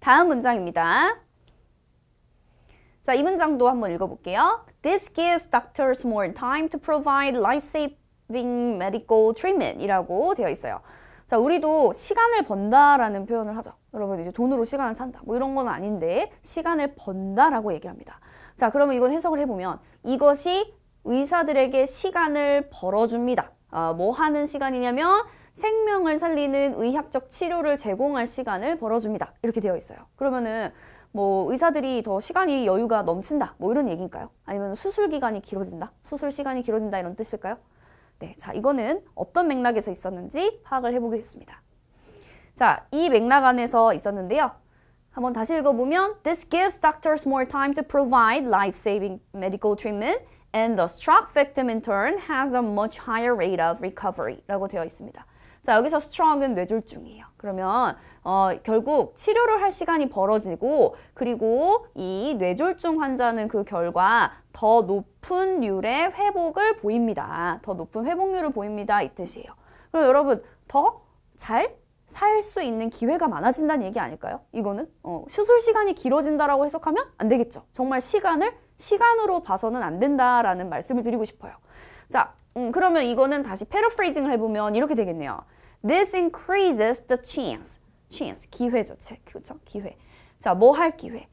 다음 문장입니다. 자, 이 문장도 한번 읽어볼게요. This gives doctors more time to provide life-saving medical treatment 이라고 되어 있어요. 자, 우리도 시간을 번다라는 표현을 하죠. 여러분 이제 돈으로 시간을 산다. 뭐 이런 건 아닌데 시간을 번다라고 얘기를 합니다. 자, 그러면 이건 해석을 해보면 이것이 의사들에게 시간을 벌어줍니다. 뭐 하는 시간이냐면 생명을 살리는 의학적 치료를 제공할 시간을 벌어줍니다. 이렇게 되어 있어요. 그러면은 뭐 의사들이 더 시간이 여유가 넘친다. 뭐 이런 얘기인가요? 아니면 수술 기간이 길어진다? 수술 시간이 길어진다 이런 뜻일까요? 네, 자, 이거는 어떤 맥락에서 있었는지 파악을 해보겠습니다. 자, 이 맥락 안에서 있었는데요. 한번 다시 읽어보면 This gives doctors more time to provide life-saving medical treatment and the stroke victim in turn has a much higher rate of recovery 라고 되어 있습니다. 자, 여기서 stroke은 뇌졸중이에요. 그러면 결국 치료를 할 시간이 벌어지고 그리고 이 뇌졸중 환자는 그 결과 더 높은 률의 회복을 보입니다. 더 높은 회복률을 보입니다. 이 뜻이에요. 그럼 여러분 더 잘 살 수 있는 기회가 많아진다는 얘기 아닐까요? 이거는 수술 시간이 길어진다라고 해석하면 안 되겠죠. 정말 시간으로 봐서는 안 된다라는 말씀을 드리고 싶어요. 자, 그러면 이거는 다시 패러프레이징을 해보면 이렇게 되겠네요. This increases the chance. 기회죠. 그렇죠? 기회. 자, 뭐 할 기회?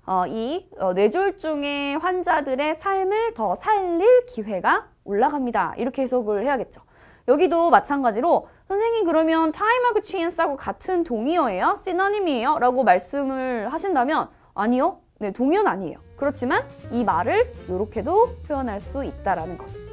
뇌졸중의 환자들의 삶을 더 살릴 기회가 올라갑니다. 이렇게 해석을 해야겠죠. 여기도 마찬가지로 선생님 그러면 time하고 chance하고 같은 동의어예요? 시노님이에요? 라고 말씀을 하신다면 아니요. 네, 동의어는 아니에요. 그렇지만 이 말을 이렇게도 표현할 수 있다라는 것.